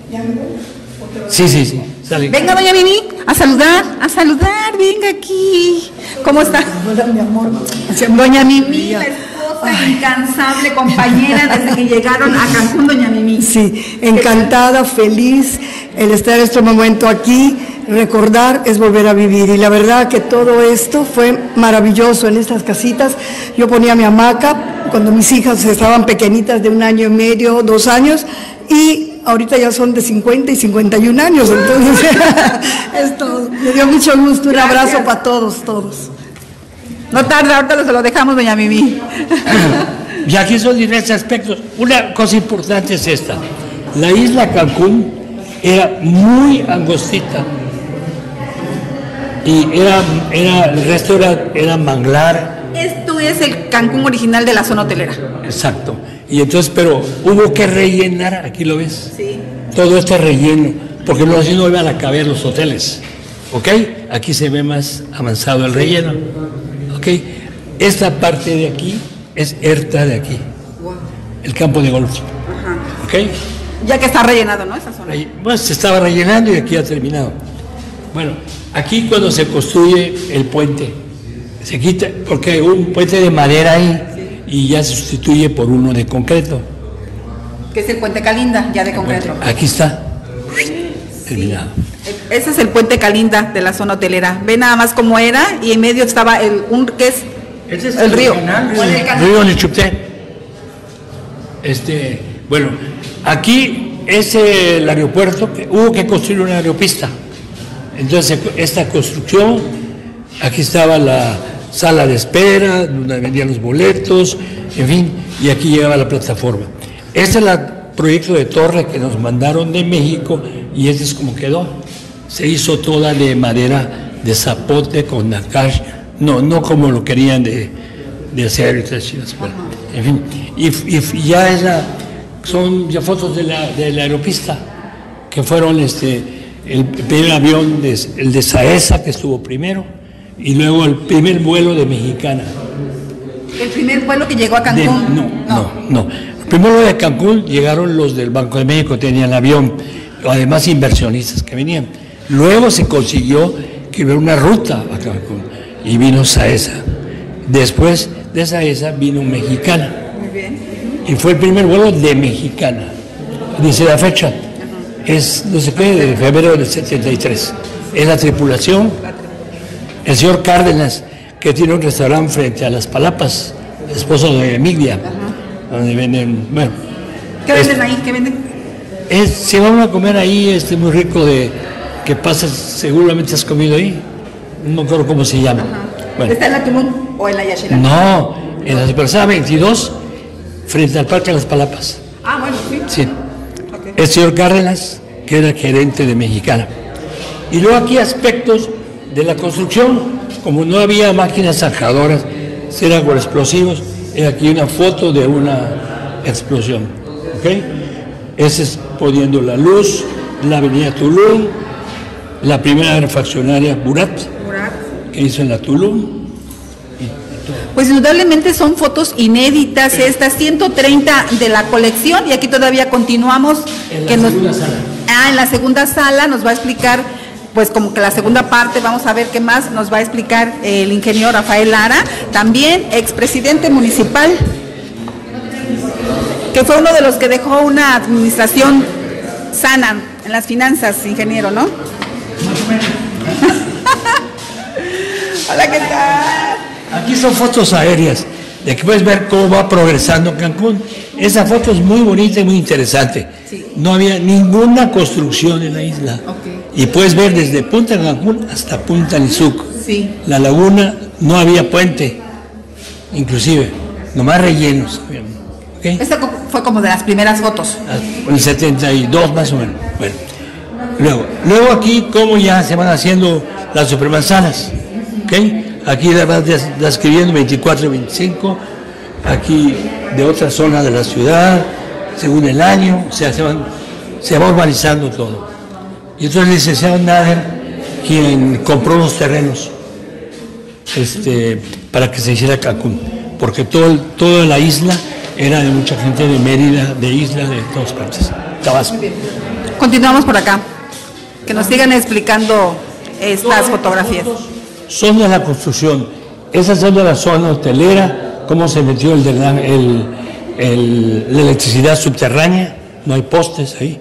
Speaker 5: Sí. Sale.
Speaker 1: Venga, doña Mimi, a saludar, venga aquí. ¿Cómo está?
Speaker 6: Hola, mi amor.
Speaker 1: Doña Mimi, la esposa incansable, compañera desde que llegaron a Cancún, doña Mimi.
Speaker 6: Sí, encantada, feliz el estar en este momento aquí. Recordar es volver a vivir y la verdad que todo esto fue maravilloso en estas casitas. Yo ponía mi hamaca cuando mis hijas estaban pequeñitas de 1 año y medio, 2 años y ahorita ya son de 50 y 51 años, entonces es todo. Me dio mucho gusto, un abrazo para todos.
Speaker 1: No tarda, ahorita se lo dejamos, doña Mimi.
Speaker 5: Y aquí son diversos aspectos. Una cosa importante es esta. La isla Cancún era muy angostita. Y el resto era manglar.
Speaker 1: Esto es el Cancún original de la zona hotelera.
Speaker 5: Exacto. Y entonces, pero hubo que rellenar, aquí lo ves.
Speaker 1: Sí.
Speaker 5: Todo este relleno, porque no así no iban a caber los hoteles. ¿Ok? Aquí se ve más avanzado el relleno. ¿Ok? Esta parte de aquí es Erta de aquí. Wow. El campo de golf.
Speaker 1: Ajá.
Speaker 5: ¿Ok?
Speaker 1: Ya que está rellenado, ¿no? Esa zona.
Speaker 5: Ahí, bueno, se estaba rellenando y aquí ha terminado. Bueno, aquí cuando se construye el puente, se quita, porque hay un puente de madera ahí, sí, y ya se sustituye por uno de concreto.
Speaker 1: Que es el puente Calinda, ya de concreto.
Speaker 5: Aquí está, terminado.
Speaker 1: Ese es el puente Calinda de la zona hotelera. Ve nada más cómo era y en medio estaba que es el río.
Speaker 5: Río Nichupté. Bueno, aquí es el aeropuerto, hubo que construir una aeropista. Entonces, esta construcción, aquí estaba la sala de espera, donde vendían los boletos, en fin, y aquí llegaba la plataforma. Este es el proyecto de torre que nos mandaron de México y este es como quedó. Se hizo toda de madera de zapote con nakash, no como lo querían de hacer, en fin, y ya son ya fotos de la aeropista, que fueron el primer avión, el de Saesa, que estuvo primero, y luego el primer vuelo de Mexicana.
Speaker 1: ¿El primer vuelo que llegó a Cancún?
Speaker 5: No. El primer vuelo de Cancún llegaron los del Banco de México, tenían avión, además inversionistas que venían. Luego se consiguió que hubiera una ruta a Cancún y vino Saesa. Después de Saesa vino Mexicana.
Speaker 1: Muy bien.
Speaker 5: Y fue el primer vuelo de Mexicana. Dice la fecha. Es, no sé qué, de febrero del 73. Es la tripulación. El señor Cárdenas, que tiene un restaurante frente a Las Palapas, esposo de Emilia, donde venden, bueno.
Speaker 1: ¿Qué venden ahí? ¿Qué venden?
Speaker 5: Se van a comer ahí, muy rico que pasas, seguramente has comido ahí. No me acuerdo cómo se llama.
Speaker 1: Bueno. ¿Está en la Tulum o en la Yaxchilán?
Speaker 5: No, en la Supersada 22, frente al Parque de Las Palapas.
Speaker 1: Ah, bueno, sí.
Speaker 5: Sí. Okay. El señor Cárdenas, que era el gerente de Mexicana. Y luego aquí aspectos de la construcción, como no había máquinas zanjadoras, eran con explosivos, era aquí una foto de una explosión. ¿Okay? Ese es poniendo la luz, la avenida Tulum, la primera refaccionaria Burat, que hizo en la Tulum.
Speaker 1: Pues indudablemente son fotos inéditas, estas 130 de la colección, y aquí todavía continuamos.
Speaker 5: En la segunda sala.
Speaker 1: En la segunda sala nos va a explicar, pues como que la segunda parte, vamos a ver qué más nos va a explicar el ingeniero Rafael Lara, también expresidente municipal, que fue uno de los que dejó una administración sana en las finanzas, ingeniero, ¿no? Hola, ¿qué tal?
Speaker 5: Aquí son fotos aéreas, de que puedes ver cómo va progresando Cancún. Esa foto es muy bonita y muy interesante.
Speaker 1: Sí.
Speaker 5: No había ninguna construcción en la isla.
Speaker 1: Okay.
Speaker 5: Y puedes ver desde Punta Cancún hasta Punta Nizuc.
Speaker 1: Sí.
Speaker 5: La laguna no había puente, inclusive, nomás rellenos. ¿Okay?
Speaker 1: Esta fue como de las primeras fotos.
Speaker 5: En el 72 más o menos. Bueno, luego aquí cómo ya se van haciendo las supermanzanas. ¿Okay? Aquí la vas describiendo 24 y 25, aquí de otra zona de la ciudad, según el año, o sea, se va urbanizando todo. Y entonces el licenciado Nader, quien compró los terrenos para que se hiciera Cancún, porque toda la isla era de mucha gente de Mérida, de Isla, de todas partes, Tabasco.
Speaker 1: Continuamos por acá, que nos sigan explicando estas fotografías.
Speaker 5: Son de la construcción, esas son de la zona hotelera, cómo se metió la electricidad subterránea, no hay postes ahí,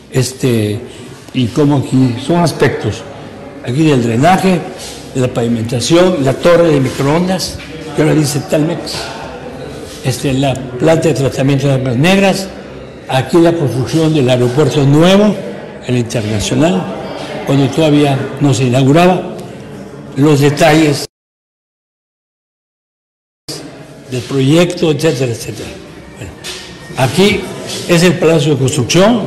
Speaker 5: y cómo aquí son aspectos, aquí del drenaje, de la pavimentación, la torre de microondas, que ahora dice Telmex, la planta de tratamiento de aguas negras, aquí la construcción del aeropuerto nuevo, el internacional, cuando todavía no se inauguraba. Los detalles del proyecto, etcétera, etcétera. Bueno, aquí es el Palacio de Construcción,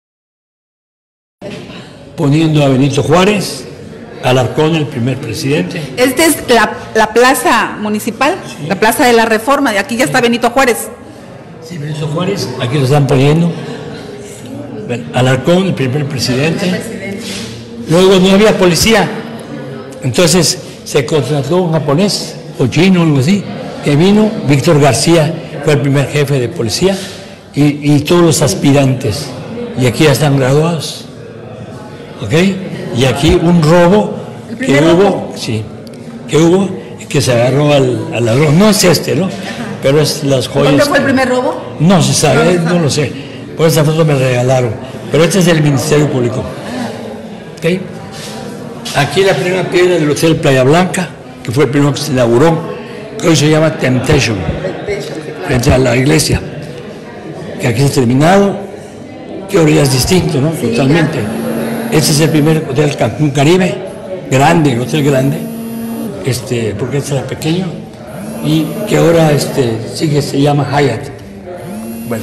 Speaker 5: poniendo a Benito Juárez, Alarcón, el primer presidente.
Speaker 1: Esta es la plaza municipal, sí. La plaza de la Reforma, y aquí ya está Benito Juárez.
Speaker 5: Sí, Benito Juárez, aquí lo están poniendo. Bueno, Alarcón, el primer presidente. Luego no había policía. Entonces se contrató un japonés o chino o algo así, que vino, Víctor García fue el primer jefe de policía y todos los aspirantes, y aquí ya están graduados, ¿ok? Y aquí un robo que hubo, sí, que se agarró al ladrón, no es ¿no? Pero es las joyas.
Speaker 1: ¿Dónde fue el primer robo?
Speaker 5: No se sabe, no lo sé, por esa foto me regalaron, pero este es del Ministerio Público, ¿ok? Aquí la primera piedra del Hotel Playa Blanca, que fue el primero que se inauguró, que hoy se llama Temptation, frente a la iglesia, que aquí está terminado, que ahora ya es distinto, ¿no? Sí, totalmente. Ya. Este es el primer hotel Cancún Caribe, grande, el hotel grande, porque este era pequeño, y que ahora se llama Hyatt. Bueno,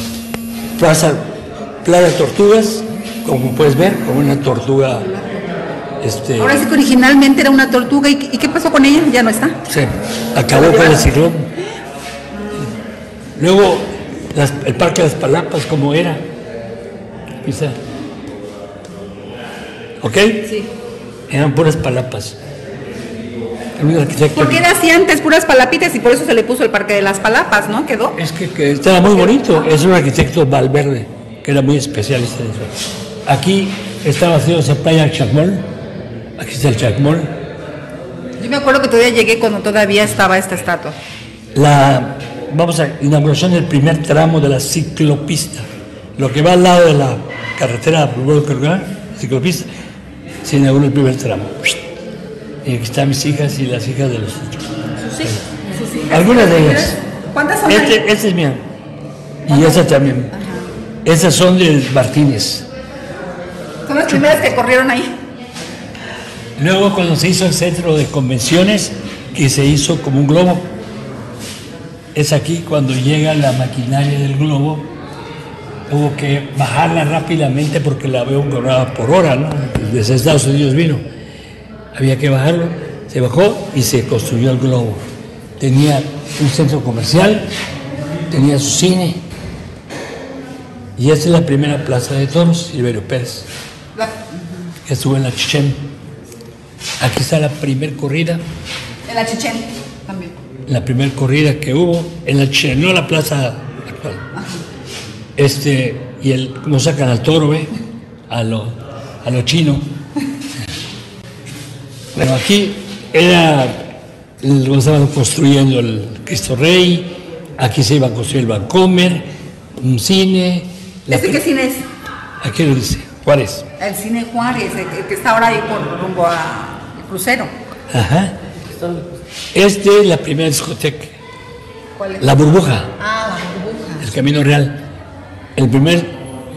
Speaker 5: Playa Tortugas, como puedes ver, como una tortuga.
Speaker 1: Ahora sí que originalmente era una tortuga, ¿y qué pasó con ella? ¿Ya no está?
Speaker 5: Sí, acabó con el ciclón. Luego, el Parque de las Palapas, como era. ¿Viste? ¿Ok? Sí. Eran puras palapas.
Speaker 1: ¿Por qué era así antes, puras palapitas, y por eso se le puso el Parque de las Palapas, ¿no? ¿Quedó?
Speaker 5: Es que estaba muy bonito. Es un arquitecto Valverde, que era muy especialista en eso. Aquí estaba haciéndose Playa Chacmol. Aquí está el Chacmol.
Speaker 1: Yo me acuerdo que todavía llegué cuando todavía estaba esta estatua.
Speaker 5: Inauguración del primer tramo de la ciclopista. Lo que va al lado de la carretera ciclopista, se inauguró el primer tramo. Y aquí están mis hijas y las hijas de los otros. ¿Sus hijas? Algunas de ellas.
Speaker 1: ¿Cuántas son?
Speaker 5: Este es mía. Y esa también. Ajá. Esas son de Martínez.
Speaker 1: Son las primeras que corrieron ahí.
Speaker 5: Luego, cuando se hizo el centro de convenciones, que se hizo como un globo, es aquí cuando llega la maquinaria del globo, hubo que bajarla rápidamente porque la habían cobrado por hora, ¿no? Desde Estados Unidos vino. Había que bajarlo, se bajó y se construyó el globo. Tenía un centro comercial, tenía su cine, Y esta es la primera plaza de toros, Silverio Pérez, que estuvo en la Chichén. Aquí está la primer corrida.
Speaker 1: En la Chichén también.
Speaker 5: La primer corrida que hubo en la Chichén, no la plaza actual. Y cómo sacan al toro, ¿ve? A lo chino. Bueno, aquí lo estaban construyendo el Cristo Rey, aquí se iba a construir el Vancomer, un cine.
Speaker 1: ¿Qué cine es?
Speaker 5: Aquí lo dice, Juárez.
Speaker 1: El cine Juárez, el que está ahora ahí por rumbo a crucero.
Speaker 5: Ajá. Es la primera discoteca.
Speaker 1: ¿Cuál es?
Speaker 5: La Burbuja.
Speaker 1: Ah, la Burbuja.
Speaker 5: El Camino Real. El primer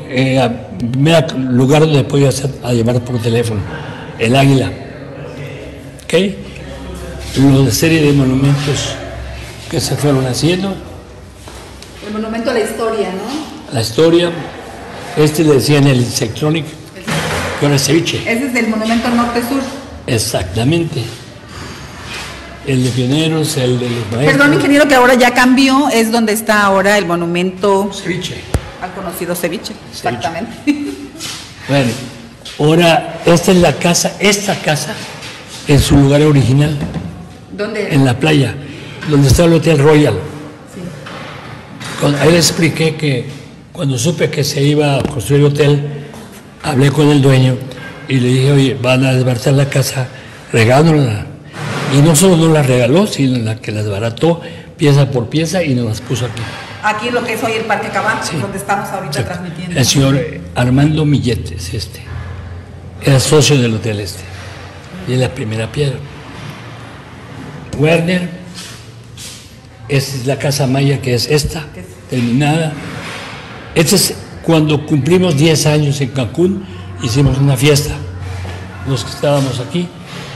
Speaker 5: lugar donde podías a llamar por teléfono. El Águila. ¿Ok? La serie de monumentos que se fueron haciendo.
Speaker 1: El monumento a la historia, ¿no?
Speaker 5: La historia. Le decían el Insectronic, que ahora es ceviche.
Speaker 1: Ese es del monumento norte-sur.
Speaker 5: Exactamente. El de pioneros, el de los maestros.
Speaker 1: Perdón, ingeniero, que ahora ya cambió, es donde está ahora el monumento
Speaker 5: Ceviche.
Speaker 1: al conocido ceviche. Exactamente.
Speaker 5: Bueno, ahora esta es la casa, en su lugar original.
Speaker 1: ¿Dónde?
Speaker 5: En la playa, donde está el Hotel Royal.
Speaker 1: Sí.
Speaker 5: Ahí le expliqué que cuando supe que se iba a construir el hotel, hablé con el dueño y le dije, oye, van a desbaratar la casa regalándola. Y no solo nos la regaló, sino la que la desbarató pieza por pieza y nos las puso aquí.
Speaker 1: Aquí lo que es hoy el Parque Cabán,
Speaker 5: Sí.
Speaker 1: donde estamos ahorita
Speaker 5: Exacto.
Speaker 1: transmitiendo.
Speaker 5: El señor Armando Milletes, era socio del hotel y es la primera piedra. Werner, esta es la casa maya que es terminada. Este es cuando cumplimos 10 años en Cancún, hicimos una fiesta, los que estábamos aquí,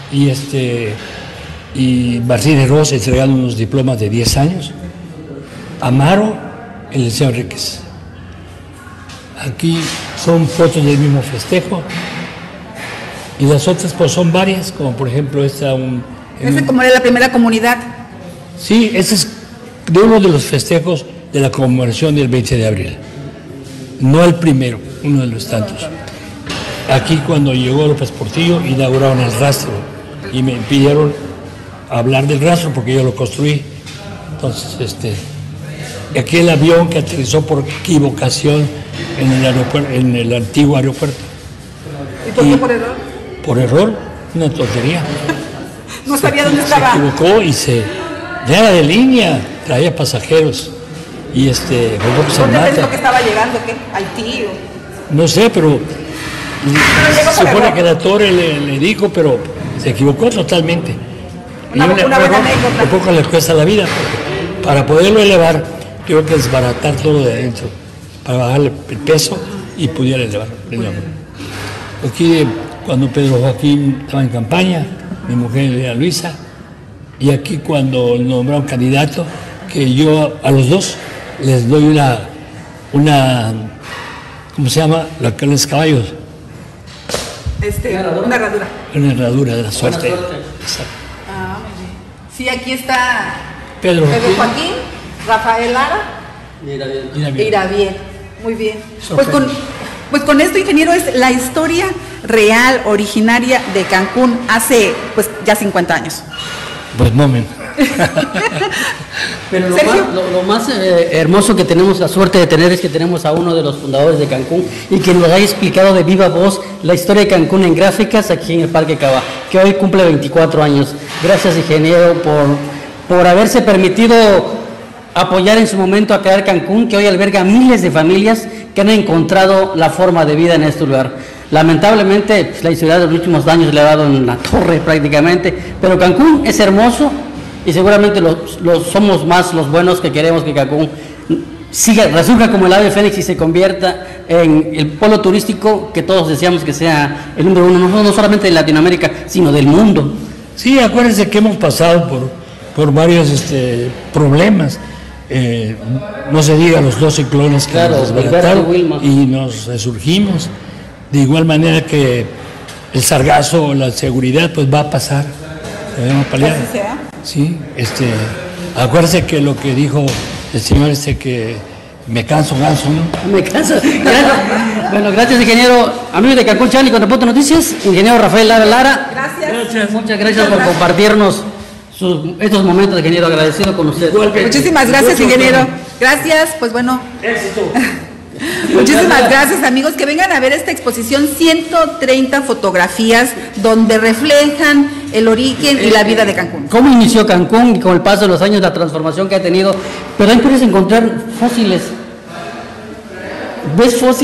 Speaker 5: y Martín Herros entregando unos diplomas de 10 años. Amaro, el Liceo Enríquez. Aquí son fotos del mismo festejo. Y las otras pues son varias, como por ejemplo esta.
Speaker 1: Ese como era la primera comunidad.
Speaker 5: Sí, ese es de uno de los festejos de la conmemoración del 20 de abril. No el primero, uno de los tantos. Aquí cuando llegó López Portillo inauguraron el rastro y me pidieron hablar del rastro porque yo lo construí. Entonces, aquí el avión que aterrizó por equivocación en el aeropuerto, en el antiguo aeropuerto.
Speaker 1: ¿Y por qué por error?
Speaker 5: Por error, una tontería.
Speaker 1: No sabía dónde estaba.
Speaker 5: Se equivocó y ya era de línea, traía pasajeros y volvió a San
Speaker 1: ¿Dónde pensó
Speaker 5: Marta.
Speaker 1: que estaba llegando? ¿Qué? ¿Haití o...?
Speaker 5: No sé, pero
Speaker 1: llegó
Speaker 5: se
Speaker 1: por
Speaker 5: supone
Speaker 1: error.
Speaker 5: que la torre le dijo, pero se equivocó totalmente.
Speaker 1: Una buena anécdota.
Speaker 5: Tampoco le cuesta la vida, porque para poderlo elevar, tuvo que desbaratar todo de adentro, para bajarle el peso y pudiera elevar. Aquí, cuando Pedro Joaquín estaba en campaña, mi mujer era Luisa, y aquí cuando nombraron candidato, que yo a los dos les doy una ¿cómo se llama? La que los caballos.
Speaker 1: Una herradura.
Speaker 5: Una herradura de la suerte.
Speaker 4: Suerte.
Speaker 5: Exacto.
Speaker 1: Ah, muy bien. Sí, aquí está
Speaker 5: Pedro
Speaker 1: Joaquín, Rafael Lara
Speaker 4: Mira bien.
Speaker 5: Mira
Speaker 1: e
Speaker 5: bien.
Speaker 1: Iraviel. Muy bien.
Speaker 5: Sorprende.
Speaker 1: Pues con esto, ingeniero, es la historia real, originaria de Cancún hace pues ya 50 años.
Speaker 5: Pues momento.
Speaker 7: Pero
Speaker 1: Sergio.
Speaker 7: lo más hermoso que tenemos la suerte de tener es que tenemos a uno de los fundadores de Cancún y que nos haya explicado de viva voz la historia de Cancún en gráficas aquí en el Parque Cabá, que hoy cumple 24 años. Gracias, ingeniero, por haberse permitido apoyar en su momento a crear Cancún, que hoy alberga miles de familias que han encontrado la forma de vida en este lugar. Lamentablemente, pues, la inseguridad de los últimos años le ha dado en la torre prácticamente, pero Cancún es hermoso y seguramente somos más los buenos que queremos que Cancún resurja como el ave fénix y se convierta en el polo turístico que todos deseamos que sea el número uno, no solamente de Latinoamérica, sino del mundo.
Speaker 5: Sí, acuérdense que hemos pasado por varios problemas. No se diga los 2 ciclones que
Speaker 7: Claro,
Speaker 5: nos desbarataron
Speaker 7: Gilberto, Wilma.
Speaker 5: y nos resurgimos. De igual manera que el sargazo, la seguridad, pues va a pasar. Debemos paliar.
Speaker 1: Así sea.
Speaker 5: Sí, acuérdense que lo que dijo el señor que Me canso, ganso, ¿no?
Speaker 7: Me canso. Gracias. Bueno, gracias, ingeniero. Amigos de Cancún Channel y Contrapunto Noticias, ingeniero Rafael Lara.
Speaker 1: Gracias.
Speaker 7: Muchas gracias por compartirnos estos momentos, ingeniero, agradecido con usted.
Speaker 1: Muchísimas gracias, ingeniero. Gracias, pues bueno.
Speaker 5: Éxito.
Speaker 1: Muchísimas gracias, amigos, que vengan a ver esta exposición, 130 fotografías donde reflejan el origen y la vida de Cancún.
Speaker 7: ¿Cómo inició Cancún y con el paso de los años la transformación que ha tenido? Pero ahí puedes encontrar fósiles. ¿Ves fósiles?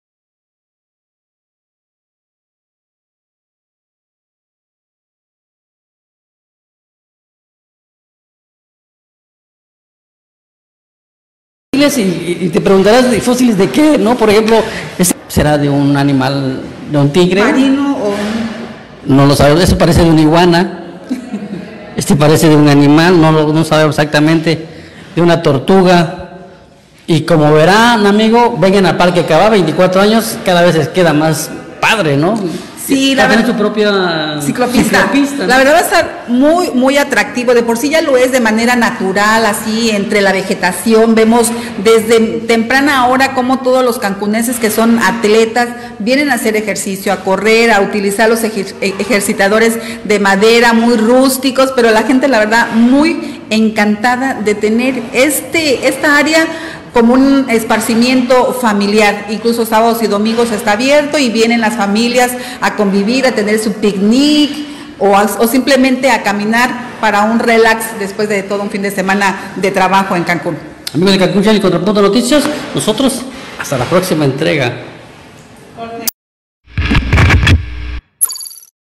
Speaker 7: Y te preguntarás de fósiles de qué, ¿no? Por ejemplo, ¿será de un animal, de un tigre?
Speaker 1: Marino o
Speaker 7: No lo sabemos, eso parece de una iguana. Este parece de un animal, no sabemos exactamente, de una tortuga. Y como verán, amigo, vengan al Parque Cabá, 24 años, cada vez les queda más padre, ¿no?
Speaker 1: Sí,
Speaker 7: va a tener su propia
Speaker 1: ciclopista.
Speaker 7: ¿no?
Speaker 1: La verdad va a estar muy, muy atractivo. De por sí ya lo es de manera natural, así entre la vegetación. Vemos desde temprana hora cómo todos los cancunenses que son atletas vienen a hacer ejercicio, a correr, a utilizar los ejercitadores de madera muy rústicos, pero la gente, la verdad, muy encantada de tener esta área como un esparcimiento familiar. Incluso sábados y domingos está abierto y vienen las familias a convivir, a tener su picnic o simplemente a caminar para un relax después de todo un fin de semana de trabajo en Cancún.
Speaker 7: Amigos de Cancún Channel y Contrapunto Noticias, nosotros hasta la próxima entrega.